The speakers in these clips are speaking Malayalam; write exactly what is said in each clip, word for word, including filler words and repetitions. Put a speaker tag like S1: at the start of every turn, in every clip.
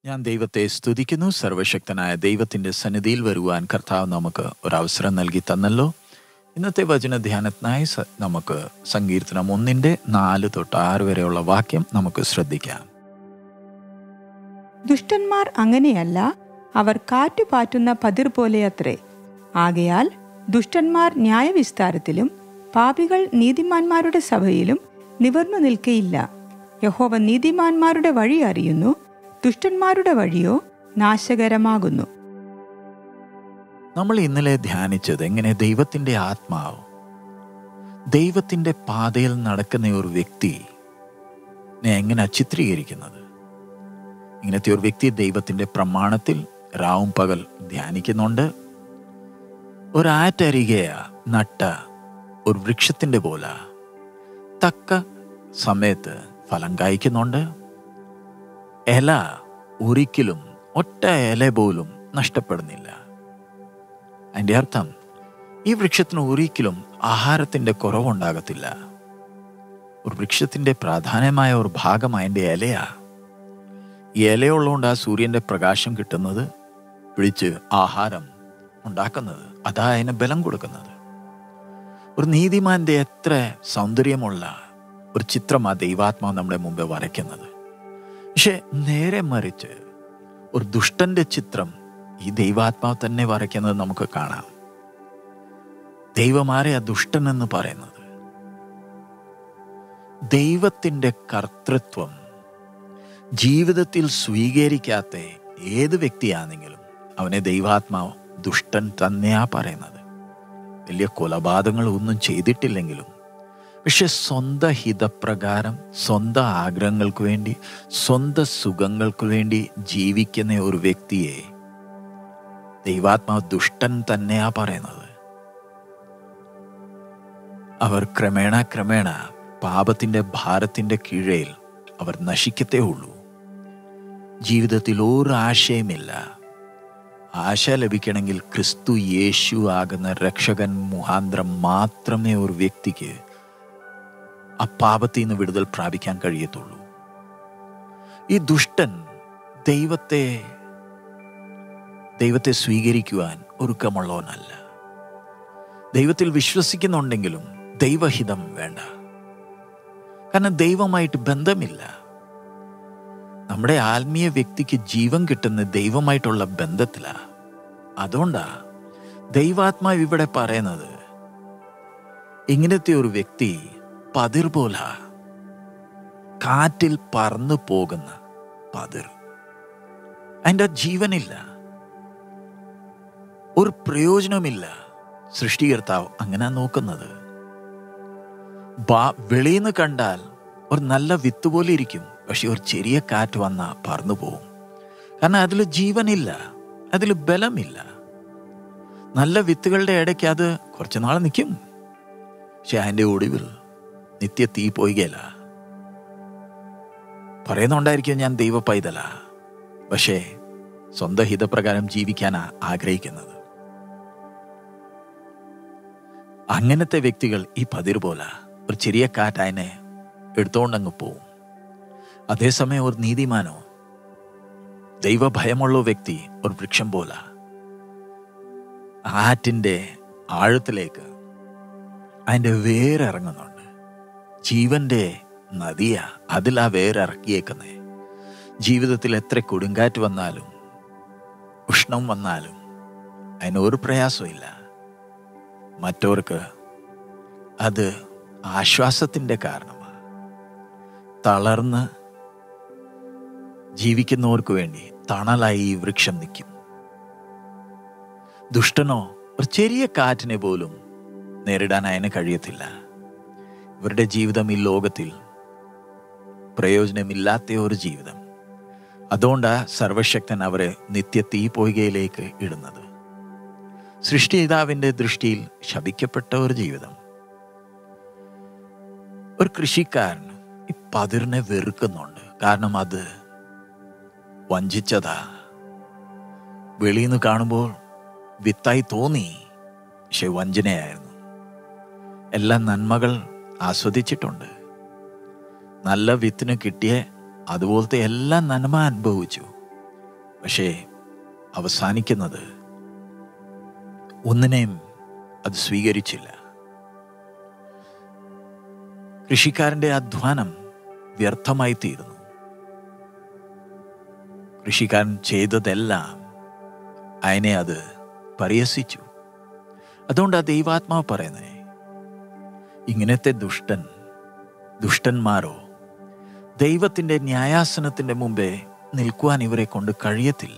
S1: ഞാൻ ദൈവത്തെ സ്തുതിക്കുന്നു. സർവശക്തനായ ദൈവത്തിൻ്റെ സന്നിധിയിൽ വരുവാൻ കർത്താവ് നമുക്ക് ഒരവസരം നൽകി തന്നല്ലോ. ഇന്നത്തെ വചനധ്യാനത്തിനായി സ- നമുക്ക് സങ്കീർത്തനം ഒന്നിൻ്റെ നാല് തൊട്ട് ആറ് വരെയുള്ള വാക്യം നമുക്ക് ശ്രദ്ധിക്കാം.
S2: ദുഷ്ടന്മാർ അങ്ങനെയല്ല, അവർ കാറ്റുപാറ്റുന്ന പതിർ പോലെയത്രേ. ആകയാൽ ദുഷ്ടന്മാർ ന്യായവിസ്താരത്തിലും പാപികൾ നീതിമാന്മാരുടെ സഭയിലും നിവർന്നു നിൽക്കയില്ല. യഹോവ നീതിമാന്മാരുടെ വഴി അറിയുന്നു, ദുഷ്ടന്മാരുടെ വഴിയോ നാശകരമാകുന്നു.
S1: നമ്മൾ ഇന്നലെ ധ്യാനിച്ചത് എങ്ങനെ ദൈവത്തിൻ്റെ ആത്മാവ് ദൈവത്തിൻ്റെ പാതയിൽ നടക്കുന്ന ഒരു വ്യക്തി എങ്ങനെ ചിത്രീകരിക്കുന്നത്. ഇങ്ങനത്തെ ഒരു വ്യക്തി ദൈവത്തിൻ്റെ പ്രമാണത്തിൽ രാവും പകൽ ധ്യാനിക്കുന്നുണ്ട്. ഒരാറ്റരികയ നട്ട ഒരു വൃക്ഷത്തിൻ്റെ പോലെ തക്ക സമയത്ത് ഫലം കായ്ക്കുന്നുണ്ട്. ഇല ഒരിക്കലും ഒറ്റ ഇല പോലും നഷ്ടപ്പെടുന്നില്ല. അതിൻ്റെ അർത്ഥം ഈ വൃക്ഷത്തിന് ഒരിക്കലും ആഹാരത്തിൻ്റെ കുറവുണ്ടാകത്തില്ല. ഒരു വൃക്ഷത്തിൻ്റെ പ്രാധാന്യമായ ഒരു ഭാഗം അതിൻ്റെ ഇലയാ. ഈ ഇലയുള്ളതുകൊണ്ട് ആ സൂര്യൻ്റെ പ്രകാശം കിട്ടുന്നത്, പിടിച്ച് ആഹാരം ഉണ്ടാക്കുന്നത്, അതാ അതിന് ബലം കൊടുക്കുന്നത്. ഒരു നീതിമാന്റെ എത്ര സൗന്ദര്യമുള്ള ഒരു ചിത്രമാ ദൈവാത്മാവ് നമ്മുടെ മുമ്പേ വരയ്ക്കുന്നത്. പക്ഷെ നേരെ മറിച്ച് ഒരു ദുഷ്ടന്റെ ചിത്രം ഈ ദൈവാത്മാവ് തന്നെ വരയ്ക്കുന്നത് നമുക്ക് കാണാം. ദൈവമാരെ ആ ദുഷ്ടൻ എന്ന് പറയുന്നത് ദൈവത്തിൻ്റെ കർത്തൃത്വം ജീവിതത്തിൽ സ്വീകരിക്കാത്ത ഏത് വ്യക്തിയാണെങ്കിലും അവനെ ദൈവാത്മാവ് ദുഷ്ടൻ തന്നെയാ പറയുന്നത്. വലിയ കൊലപാതകങ്ങൾ ഒന്നും ചെയ്തിട്ടില്ലെങ്കിലും പക്ഷെ സ്വന്തം ഹിതപ്രകാരം സ്വന്തം ആഗ്രഹങ്ങൾക്ക് വേണ്ടി സ്വന്തം സുഖങ്ങൾക്ക് വേണ്ടി ജീവിക്കുന്ന ഒരു വ്യക്തിയെ ദൈവാത്മാവ് ദുഷ്ടൻ തന്നെയാ പറയുന്നത്. അവർ ക്രമേണ ക്രമേണ പാപത്തിൻ്റെ ഭാരത്തിൻ്റെ കീഴയിൽ അവർ നശിക്കത്തേ ഉള്ളൂ. ജീവിതത്തിൽ ഒരു ആശയമില്ല. ആശ ലഭിക്കണമെങ്കിൽ ക്രിസ്തു യേശു ആകുന്ന രക്ഷകൻ മുഖാന്തരം മാത്രമേ ഒരു വ്യക്തിക്ക് ആ പാപത്തിൽ നിന്ന് വിടുതൽ പ്രാപിക്കാൻ കഴിയത്തുള്ളൂ. ഈ ദുഷ്ടൻ ദൈവത്തെ ദൈവത്തെ സ്വീകരിക്കുവാൻ ഒരുക്കമുള്ളവനല്ല. ദൈവത്തിൽ വിശ്വസിക്കുന്നുണ്ടെങ്കിലും ദൈവഹിതം വേണ്ട. കാരണം ദൈവമായിട്ട് ബന്ധമില്ല. നമ്മുടെ ആത്മീയ വ്യക്തിക്ക് ജീവൻ കിട്ടുന്ന ദൈവമായിട്ടുള്ള ബന്ധത്തിലാ. അതുകൊണ്ടാ ദൈവാത്മാവ് ഇവിടെ പറയുന്നത് ഇങ്ങനത്തെ ഒരു വ്യക്തി പതിർ പോല, കാറ്റിൽ പറന്നു പോകുന്ന പതിർ. അതിൻ്റെ ജീവനില്ല, ഒരു പ്രയോജനമില്ല. സൃഷ്ടികർത്താവ് അങ്ങനെ നോക്കുന്നത്. വെളിയിൽ നിന്ന് കണ്ടാൽ ഒരു നല്ല വിത്ത് പോലെ ഇരിക്കും, പക്ഷെ ഒരു ചെറിയ കാറ്റ് വന്നാൽ പറന്നു പോകും. കാരണം അതിൽ ജീവനില്ല, അതിൽ ബലമില്ല. നല്ല വിത്തുകളുടെ ഇടയ്ക്ക് അത് കുറച്ച് നാൾ നിൽക്കും, പക്ഷെ അതിൻ്റെ ഒടുവിൽ നിത്യ തീ പോയികയില്ല. പറയുന്നുണ്ടായിരിക്കും ഞാൻ ദൈവ പൈതല, പക്ഷേ സ്വന്തം ഹിതപ്രകാരം ജീവിക്കാനാ ആഗ്രഹിക്കുന്നത്. അങ്ങനത്തെ വ്യക്തികൾ ഈ പതിർ പോലെ ഒരു ചെറിയ കാറ്റ് അതിനെ എടുത്തുകൊണ്ടങ്ങ് പോവും. അതേസമയം ഒരു നീതിമാനോ ദൈവഭയമുള്ള വ്യക്തി ഒരു വൃക്ഷം പോലെ ആറ്റിൻ്റെ ആഴത്തിലേക്ക് അതിൻ്റെ വേരിറങ്ങുന്നുണ്ട്. ജീവന്റെ നദിയാ അതിലാ വേരിറക്കിയേക്കുന്നേ. ജീവിതത്തിൽ എത്ര കൊടുങ്കാറ്റ് വന്നാലും ഉഷ്ണം വന്നാലും അതിനൊരു പ്രയാസമില്ല. മറ്റവർക്ക് അത് ആശ്വാസത്തിൻ്റെ കാരണമാണ്. തളർന്ന് ജീവിക്കുന്നവർക്ക് വേണ്ടി തണലായി ഈ വൃക്ഷം നിൽക്കും. ദുഷ്ടനോ ഒരു ചെറിയ കാറ്റിനെ പോലും നേരിടാൻ അതിന് കഴിയത്തില്ല. ഇവരുടെ ജീവിതം ഈ ലോകത്തിൽ പ്രയോജനമില്ലാത്ത ഒരു ജീവിതം. അതുകൊണ്ടാ സർവശക്തൻ അവരെ നിത്യ തീ പൊയ്കയിലേക്ക് ഇടുന്നത്. സൃഷ്ടിതാവിൻ്റെ ദൃഷ്ടിയിൽ ശപിക്കപ്പെട്ട ഒരു ജീവിതം. ഒരു കൃഷിക്കാരൻ ഈ പതിറിനെ വെറുക്കുന്നുണ്ട്. കാരണം അത് വഞ്ചിച്ചതാ. വെളിയിൽ നിന്ന് കാണുമ്പോൾ വിത്തായി തോന്നി, പക്ഷെ വഞ്ചനയായിരുന്നു. എല്ലാ നന്മകൾ ആസ്വദിച്ചിട്ടുണ്ട്. നല്ല വിത്തിന് കിട്ടിയ അതുപോലത്തെ എല്ലാ നന്മ അനുഭവിച്ചു. പക്ഷേ അവസാനിക്കുന്നത് ഒന്നിനെയും അത് സ്വീകരിച്ചില്ല. കൃഷിക്കാരൻ്റെ അധ്വാനം വ്യർത്ഥമായി തീർന്നു. കൃഷിക്കാരൻ ചെയ്തതെല്ലാം അതിനെ അത് പരിഹസിച്ചു. അതുകൊണ്ട് ആ ദൈവാത്മാവ് പറയുന്നേ, ഇങ്ങനത്തെ ദുഷ്ടൻ ദുഷ്ടന്മാരോ ദൈവത്തിൻ്റെ ന്യായാസനത്തിൻ്റെ മുമ്പേ നിൽക്കുവാൻ ഇവരെ കൊണ്ട് കഴിയത്തില്ല.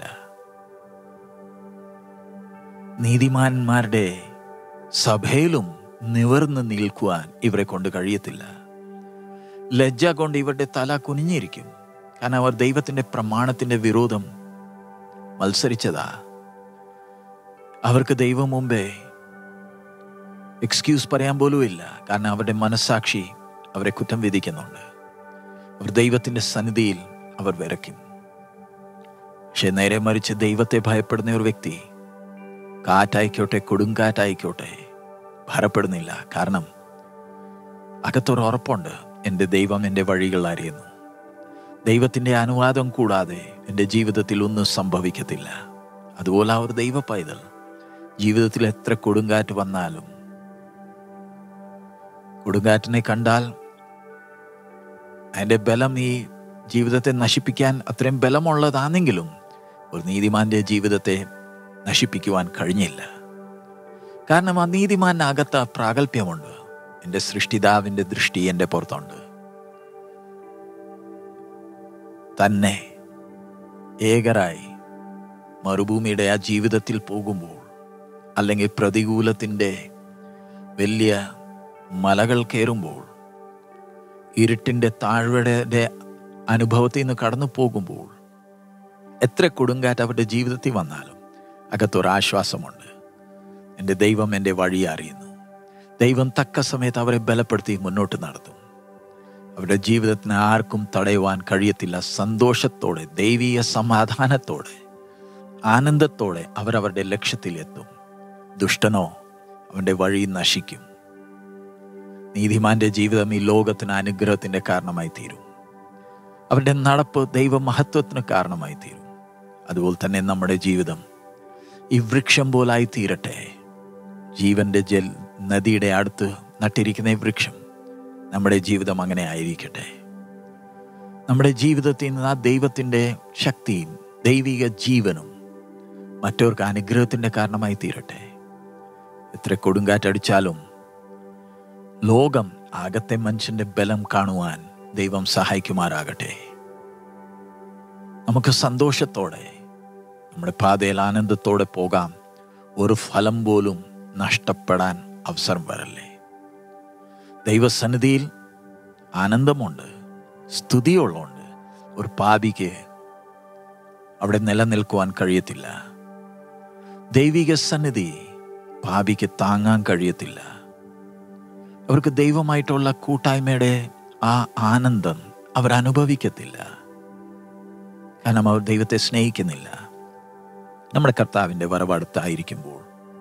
S1: നീതിമാന്മാരുടെ സഭയിലും നിവർന്ന് നിൽക്കുവാൻ ഇവരെ കൊണ്ട് കഴിയത്തില്ല. ലജ്ജ കൊണ്ട് ഇവരുടെ തല കുനിഞ്ഞിരിക്കും. കാരണം അവർ ദൈവത്തിൻ്റെ പ്രമാണത്തിൻ്റെ വിരോധം മത്സരിച്ചതാ. അവർക്ക് ദൈവം മുമ്പേ എക്സ്ക്യൂസ് പറയാൻ പോലും ഇല്ല. കാരണം അവരുടെ മനസ്സാക്ഷി അവരെ കുറ്റം വിധിക്കുന്നുണ്ട്. അവർ ദൈവത്തിൻ്റെ സന്നിധിയിൽ അവർ വിറയ്ക്കും. പക്ഷെ നേരെ മറിച്ച് ദൈവത്തെ ഭയപ്പെടുന്ന ഒരു വ്യക്തി കാറ്റായിക്കോട്ടെ കൊടുങ്കാറ്റായിക്കോട്ടെ ഭയപ്പെടുന്നില്ല. കാരണം അകത്തൊരു ഉറപ്പുണ്ട്, എൻ്റെ ദൈവം എൻ്റെ വഴികൾ അറിയുന്നു. ദൈവത്തിൻ്റെ അനുവാദം കൂടാതെ എൻ്റെ ജീവിതത്തിൽ ഒന്നും സംഭവിക്കത്തില്ല. അതുപോലെ ആ ഒരു ദൈവ പൈതൽ ജീവിതത്തിൽ എത്ര കൊടുങ്കാറ്റ് വന്നാലും, കൊടുങ്കാറ്റിനെ കണ്ടാൽ അതിൻ്റെ ബലം ഈ ജീവിതത്തെ നശിപ്പിക്കാൻ അത്രയും ബലമുള്ളതാണെങ്കിലും ഒരു നീതിമാന്റെ ജീവിതത്തെ നശിപ്പിക്കുവാൻ കഴിഞ്ഞില്ല. കാരണം ആ നീതിമാനകത്ത് പ്രാഗൽഭ്യമുണ്ട്. എൻ്റെ സൃഷ്ടിതാവിൻ്റെ ദൃഷ്ടി എൻ്റെ പുറത്തുണ്ട്. തന്നെ ഏകരായി മരുഭൂമിയുടെ ആ ജീവിതത്തിൽ പോകുമ്പോൾ, അല്ലെങ്കിൽ പ്രതികൂലത്തിൻ്റെ വലിയ മലകൾ കയറുമ്പോൾ, ഇരുട്ടിൻ്റെ താഴ്വരയുടെ അനുഭവത്തിൽ നിന്ന് കടന്നു പോകുമ്പോൾ, എത്ര കൊടുങ്കാറ്റ് അവരുടെ ജീവിതത്തിൽ വന്നാലും അകത്തൊരാശ്വാസമുണ്ട്. എൻ്റെ ദൈവം എൻ്റെ വഴി അറിയുന്നു. ദൈവം തക്ക സമയത്ത് അവരെ ബലപ്പെടുത്തി മുന്നോട്ട് നടത്തും. അവരുടെ ജീവിതത്തിന് ആർക്കും തടയുവാൻ കഴിയത്തില്ല. സന്തോഷത്തോടെ, ദൈവീയ സമാധാനത്തോടെ, ആനന്ദത്തോടെ അവരവരുടെ ലക്ഷ്യത്തിലെത്തും. ദുഷ്ടനോ അവൻ്റെ വഴി നശിക്കും. നീതിമാന്റെ ജീവിതം ഈ ലോകത്തിന് അനുഗ്രഹത്തിൻ്റെ കാരണമായി തീരും. അവരുടെ നടപ്പ് ദൈവമഹത്വത്തിന് കാരണമായി തീരും. അതുപോലെ തന്നെ നമ്മുടെ ജീവിതം ഈ വൃക്ഷം പോലായി തീരട്ടെ. ജീവന്റെ ജൽ നദിയുടെ അടുത്ത് നട്ടിരിക്കുന്ന ഈ വൃക്ഷം നമ്മുടെ ജീവിതം അങ്ങനെ ആയിരിക്കട്ടെ. നമ്മുടെ ജീവിതത്തിൽ നിന്ന് ആ ദൈവത്തിൻ്റെ ശക്തിയും ദൈവിക ജീവനും മറ്റവർക്ക് അനുഗ്രഹത്തിൻ്റെ കാരണമായി തീരട്ടെ. എത്ര കൊടുങ്കാറ്റടിച്ചാലും ലോകം അകത്തെ മനുഷ്യന്റെ ബലം കാണുവാൻ ദൈവം സഹായിക്കുമാറാകട്ടെ. നമുക്ക് സന്തോഷത്തോടെ നമ്മുടെ പാതയിൽ ആനന്ദത്തോടെ പോകാം. ഒരു ഫലം പോലും നഷ്ടപ്പെടാൻ അവസരം വരല്ലേ. ദൈവസന്നിധിയിൽ ആനന്ദമുണ്ട്, സ്തുതിയുള്ളതുകൊണ്ട് ഒരു പാപിക്ക് അവിടെ നിലനിൽക്കുവാൻ കഴിയത്തില്ല. ദൈവിക സന്നിധി പാപിക്ക് താങ്ങാൻ കഴിയത്തില്ല. അവർക്ക് ദൈവമായിട്ടുള്ള കൂട്ടായ്മയുടെ ആ ആനന്ദം അവർ അനുഭവിക്കത്തില്ല. കാരണം അവർ ദൈവത്തെ സ്നേഹിക്കുന്നില്ല. നമ്മുടെ കർത്താവിൻ്റെ വരവടുത്തായിരിക്കുമ്പോൾ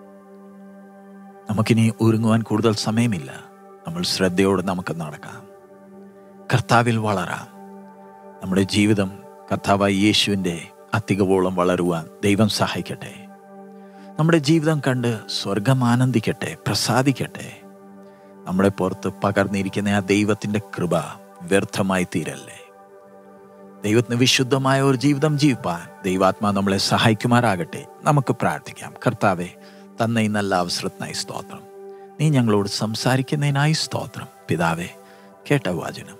S1: നമുക്കിനി ഒരുങ്ങുവാൻ കൂടുതൽ സമയമില്ല. നമ്മൾ ശ്രദ്ധയോടെ നമുക്ക് നടക്കാം, കർത്താവിൽ വളരാം. നമ്മുടെ ജീവിതം കർത്താവായ യേശുവിൻ്റെ അധികവോളം വളരുവാൻ ദൈവം സഹായിക്കട്ടെ. നമ്മുടെ ജീവിതം കണ്ട് സ്വർഗം ആനന്ദിക്കട്ടെ, പ്രസാദിക്കട്ടെ. നമ്മുടെ പുറത്ത് പകർന്നിരിക്കുന്ന ആ ദൈവത്തിൻ്റെ കൃപ വ്യർത്ഥമായി തീരല്ലേ. ദൈവത്തിന് വിശുദ്ധമായ ഒരു ജീവിതം ജീവിപ്പാൻ ദൈവാത്മാ നമ്മളെ സഹായിക്കുമാറാകട്ടെ. നമുക്ക് പ്രാർത്ഥിക്കാം. കർത്താവെ, തന്ന ഈ നല്ല അവസരത്തിനായി സ്തോത്രം. നീ ഞങ്ങളോട് സംസാരിക്കുന്നതിനായി സ്തോത്രം. പിതാവെ, കേട്ട വചനം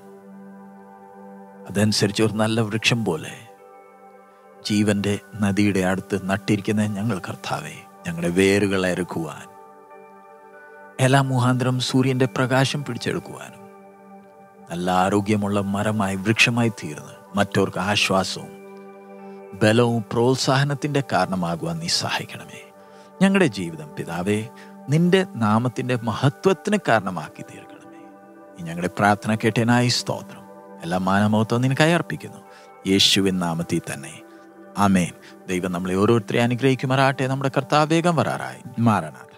S1: അതനുസരിച്ച് ഒരു നല്ല വൃക്ഷം പോലെ ജീവന്റെ നദിയുടെ അടുത്ത് നട്ടിരിക്കുന്ന ഞങ്ങൾ കർത്താവെ, ഞങ്ങളുടെ വേരുകൾ ഇറക്കുവാൻ, എല്ലാ മുഖാന്തരം സൂര്യന്റെ പ്രകാശം പിടിച്ചെടുക്കുവാനും നല്ല ആരോഗ്യമുള്ള മരമായി വൃക്ഷമായി തീർന്ന് മറ്റവർക്ക് ആശ്വാസവും ബലവും പ്രോത്സാഹനത്തിന്റെ കാരണമാകുവാൻ നീ സഹായിക്കണമേ. ഞങ്ങളുടെ ജീവിതം പിതാവേ നിന്റെ നാമത്തിന്റെ മഹത്വത്തിന് കാരണമാക്കി തീർക്കണമേ. നീ ഞങ്ങളുടെ പ്രാർത്ഥന കേട്ടനായി സ്തോത്രം. എല്ലാ മാനമഹത്വം നിനക്കായി അർപ്പിക്കുന്നു, യേശുവിൻ നാമത്തിൽ തന്നെ. ആമേൻ. ദൈവം നമ്മളെ ഓരോരുത്തരെ അനുഗ്രഹിക്കുമാറാട്ടെ. നമ്മുടെ കർത്താവ് വേഗം വരാറായി. മാറനാട്ടെ.